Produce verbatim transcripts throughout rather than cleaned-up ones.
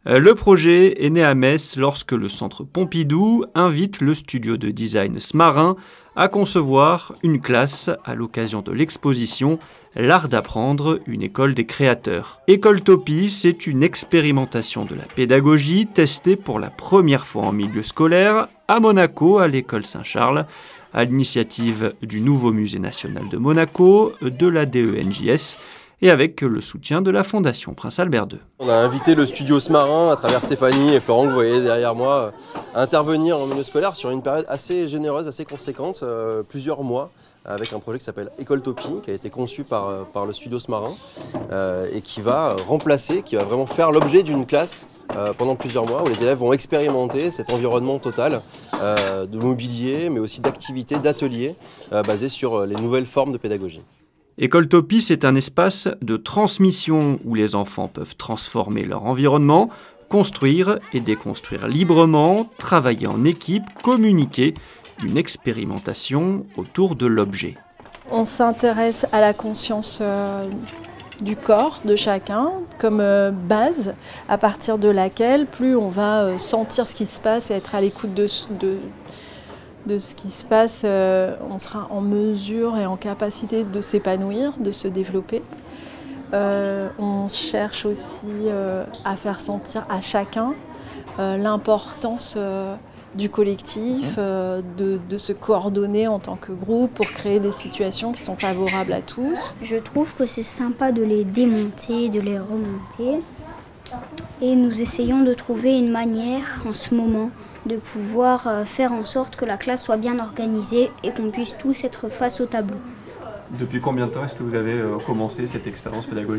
Le projet est né à Metz lorsque le Centre Pompidou invite le studio de design Smarin à concevoir une classe à l'occasion de l'exposition « L'art d'apprendre, une école des créateurs ». Écoletopie, c'est une expérimentation de la pédagogie testée pour la première fois en milieu scolaire à Monaco, à l'école Saint-Charles, à l'initiative du nouveau musée national de Monaco, de la D E N J S, et avec le soutien de la Fondation Prince Albert deux. On a invité le studio Smarin, à travers Stéphanie et Florent que vous voyez derrière moi, à intervenir en milieu scolaire sur une période assez généreuse, assez conséquente, euh, plusieurs mois, avec un projet qui s'appelle Écoletopie, qui a été conçu par, par le studio Smarin euh, et qui va remplacer, qui va vraiment faire l'objet d'une classe euh, pendant plusieurs mois où les élèves vont expérimenter cet environnement total euh, de mobilier, mais aussi d'activités, d'ateliers euh, basés sur les nouvelles formes de pédagogie. Écoletopie, c'est un espace de transmission où les enfants peuvent transformer leur environnement, construire et déconstruire librement, travailler en équipe, communiquer, une expérimentation autour de l'objet. On s'intéresse à la conscience euh, du corps de chacun comme euh, base, à partir de laquelle plus on va euh, sentir ce qui se passe et être à l'écoute de, de de ce qui se passe, euh, on sera en mesure et en capacité de s'épanouir, de se développer. Euh, on cherche aussi euh, à faire sentir à chacun euh, l'importance euh, du collectif, euh, de, de se coordonner en tant que groupe pour créer des situations qui sont favorables à tous. Je trouve que c'est sympa de les démonter, de les remonter. Et nous essayons de trouver une manière en ce moment de pouvoir faire en sorte que la classe soit bien organisée et qu'on puisse tous être face au tableau. Depuis combien de temps est-ce que vous avez commencé cette expérience pédagogique-là ?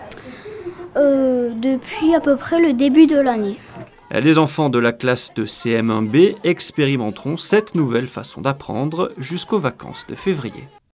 euh, Depuis à peu près le début de l'année. Les enfants de la classe de C M un B expérimenteront cette nouvelle façon d'apprendre jusqu'aux vacances de février.